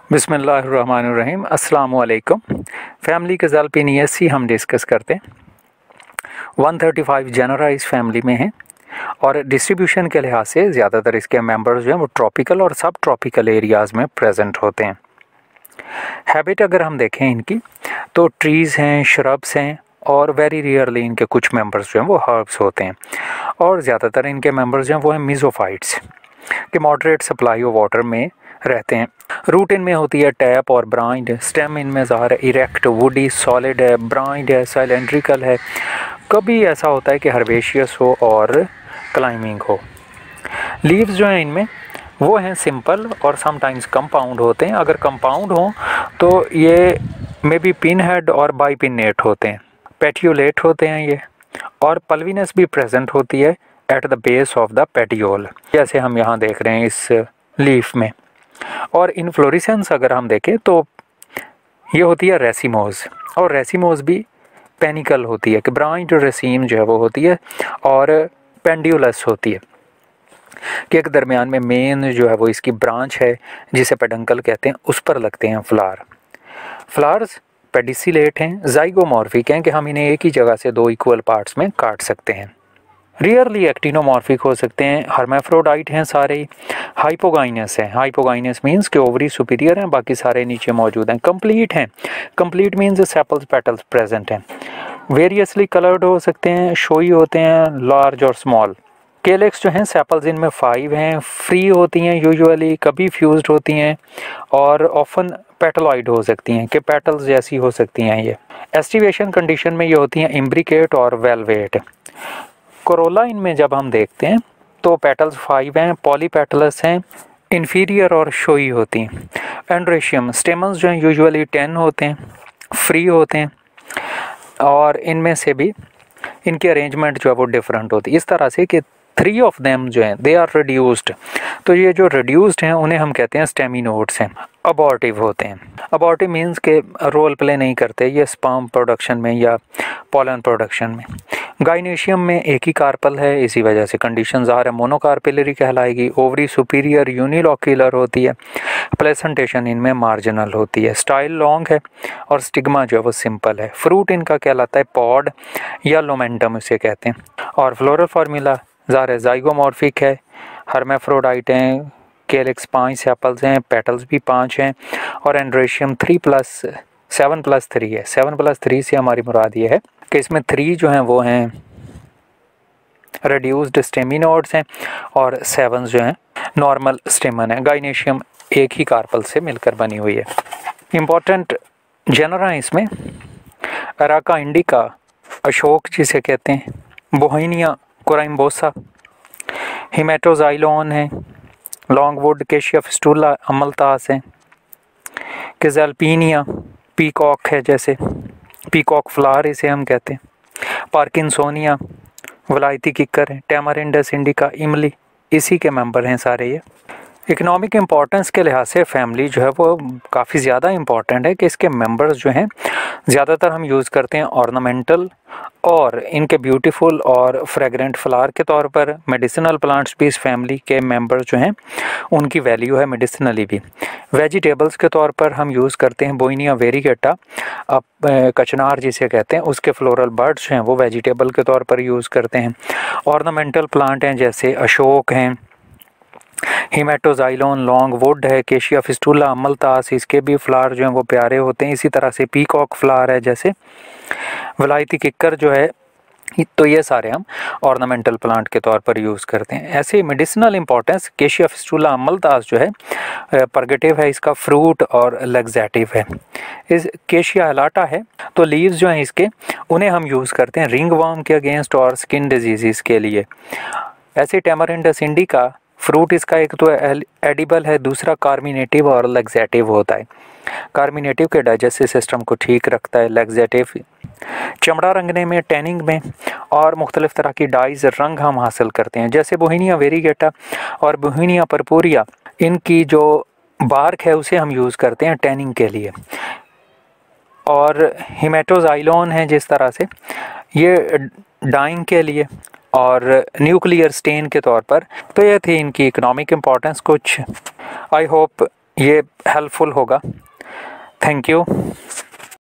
बिस्मिल्लाहिर्रहमानिर्रहीम। अस्सलाम वालेकुम। फैमिली कज़ाल्पिनियेसी हम डिस्कस करते हैं। 135 जनरा इस फैमिली में है और डिस्ट्रीब्यूशन के लिहाज से ज़्यादातर इसके मेंबर्स जो हैं वो ट्रॉपिकल और सब ट्रॉपिकल एरियाज़ में प्रेजेंट होते हैं। हैबिट अगर हम देखें इनकी तो ट्रीज़ हैं, श्रब्स हैं और वेरी रेयरली इनके कुछ मेंबर्स जो हैं वो हर्ब्स होते हैं और ज़्यादातर इनके मेंबर्स जो हैं वो हैं मीज़ोफाइट्स के मॉडरेट सप्लाई ऑफ वाटर में रहते हैं। रूट इनमें होती है टैप और ब्राइंड। स्टेम इनमें ज़ाहिर है इरेक्ट, वुडी, सॉलिड है, ब्राइंड है, साइलेंड्रिकल है। कभी ऐसा होता है कि हर्बेशियस हो और क्लाइंबिंग हो। लीव्स जो हैं इनमें वो हैं सिंपल और समटाइम्स कंपाउंड होते हैं। अगर कंपाउंड हो तो ये मे बी पिन हेड और बाइपिनेट होते हैं। पेटियोलेट होते हैं ये और पल्विनस भी प्रेजेंट होती है at the base of the petiole, जैसे हम यहाँ देख रहे हैं इस लीफ में। और इन्फ्लोरेसेंस अगर हम देखें तो ये होती है रेसिमोज और रेसिमोज भी पेनिकल होती है कि ब्रांच रेसीम जो है वो होती है और पेंड्यूलस होती है कि एक दरमियान में मेन जो है वो इसकी ब्रांच है जिसे पेडंकल कहते हैं, उस पर लगते हैं फ्लावर्स पेडिसिलेट हैं, जाइगोमॉर्फिक हैं कि हम इन्हें एक ही जगह से दो इक्वल पार्ट्स में काट सकते हैं। रियरली एक्टिनोमॉर्फिक हो सकते हैं। हर्माफ्रोडाइट हैं सारे। हाइपोगाइनस हैं। हाइपोगाइनस मींस कि ओवरी सुपीरियर हैं, बाकी सारे नीचे मौजूद हैं। कंप्लीट हैं। Complete means sepals petals present हैं। वेरियसली कलर्ड हो सकते हैं, शोई होते हैं, लार्ज और स्मॉल। केलेक्स जो हैं सेपल्स इनमें 5 हैं। फ्री होती हैं यूजुअली, कभी फ्यूज्ड होती हैं और ऑफन पेटलॉइड हो सकती हैं कि पेटल्स जैसी हो सकती हैं ये। एस्टिवेशन कंडीशन में ये होती हैं इम्ब्रिकेट और वेलवेट। कोरोला इनमें जब हम देखते हैं तो पेटल्स 5 हैं, पॉलीपेटलस हैं, इन्फीरियर और शोई होती हैं। एंड्रेशियम स्टेमन्स जो हैं यूजुअली 10 होते हैं, फ्री होते हैं और इनमें से भी इनकी अरेंजमेंट जो है वो डिफरेंट होती है इस तरह से कि 3 ऑफ देम जो हैं दे आर रिड्यूस्ड। तो ये जो रिड्यूस्ड हैं उन्हें हम कहते हैं स्टेमिनोड्स हैं। अबॉर्टिव होते हैं। अबॉर्टिव मींस के रोल प्ले नहीं करते ये स्पर्म प्रोडक्शन में या पॉलन प्रोडक्शन में। गाइनेशियम में एक ही कार्पल है, इसी वजह से कंडीशन ज़ाहिर है मोनोकार्पिलरी कहलाएगी। ओवरी सुपीरियर यूनिलॉक्यूलर होती है। प्लेसेंटेशन इनमें मार्जिनल होती है। स्टाइल लॉन्ग है और स्टिग्मा जो है वो सिंपल है। फ्रूट इनका कहलाता है पॉड या लोमेंटम इसे कहते हैं। और फ्लोरल फार्मूला ज़ाहिर है जाइगोमॉर्फिक है। हर्माफ्रोडाइट हैं। केलेक्स 5 सेपल्स हैं, पेटल्स भी 5 हैं और एंड्रेशियम 7+3 है। 7+3 से हमारी मुराद ये है कि इसमें 3 जो हैं वो हैं रिड्यूस्ड स्टेमिनोड्स हैं और 7 जो हैं नॉर्मल स्टेमन है। गाइनेशियम एक ही कार्पल से मिलकर बनी हुई है। इम्पॉर्टेंट जेनरा इसमें अराका इंडिका, अशोक जिसे कहते हैं, बोहेनिया कोराइम्बोसा, हिमेटोजाइलोन है, लॉन्गवुड, केशिया फिस्टुला, अमलतास है, कैज़ाल्पिनिया, पीकॉक है जैसे पीकॉक फ्लावर इसे हम कहते हैं, पार्किंसोनिया, वलायती किक्कर है, टैमारिंडस इंडिका, इमली इसी के मेंबर हैं सारे ये। इकोनॉमिक इम्पोर्टेंस के लिहाज से फैमिली जो है वो काफ़ी ज़्यादा इम्पॉर्टेंट है कि इसके मेंबर्स जो हैं ज़्यादातर हम यूज़ करते हैं ऑर्नामेंटल और इनके ब्यूटीफुल और फ्रेगरेंट फ्लावर के तौर पर। मेडिसिनल प्लांट्स भी इस फैमिली के मेंबर्स जो हैं उनकी वैल्यू है मेडिसिनली भी। वेजिटेबल्स के तौर पर हम यूज़ करते हैं बोइनिया वेरीगेटा, कचनार जिसे कहते हैं, उसके फ्लोरल बर्ड्स जो हैं वो वेजिटेबल के तौर पर यूज़ करते हैं। ऑर्नामेंटल प्लांट हैं जैसे अशोक हैं, हिमेटोजाइलोन, लॉन्गवुड है, केशिया फिस्टुला, अमलतास, इसके भी फ्लावर जो हैं वो प्यारे होते हैं। इसी तरह से पीकॉक फ्लावर है जैसे, वलायती किक्कर जो है, तो ये सारे हम ऑर्नामेंटल प्लांट के तौर पर यूज़ करते हैं। ऐसे ही मेडिसिनल इंपॉर्टेंस केशिया फिस्टुला अमलतास जो है परगेटिव है इसका, फ्रूट और लैक्सेटिव है। इस केशिया अलाटा है तो लीव्स जो हैं इसके उन्हें हम यूज़ करते हैं रिंग वर्म के अगेंस्ट और स्किन डिजीज़ के लिए। ऐसे टैमारिंडस इंडिका फ्रूट इसका एक तो एडिबल है, दूसरा कार्मिनेटिव और लैक्सेटिव होता है। कार्मिनेटिव के डाइजेस्टिव सिस्टम को ठीक रखता है, लैक्सेटिव चमड़ा रंगने में, टैनिंग में और मुख्तलिफ तरह की डाइज रंग हम हासिल करते हैं। जैसे बोहेनिया वेरीगेटा और बोहेनिया परपूरिया, इनकी जो बार्क है उसे हम यूज़ करते हैं टैनिंग के लिए। और हिमेटोजाइलोन है जिस तरह से, ये डाइंग के लिए और न्यूक्लियर स्टेन के तौर पर। तो ये थी इनकी इकोनॉमिक इम्पोर्टेंस कुछ। आई होप ये हेल्पफुल होगा। Thank you.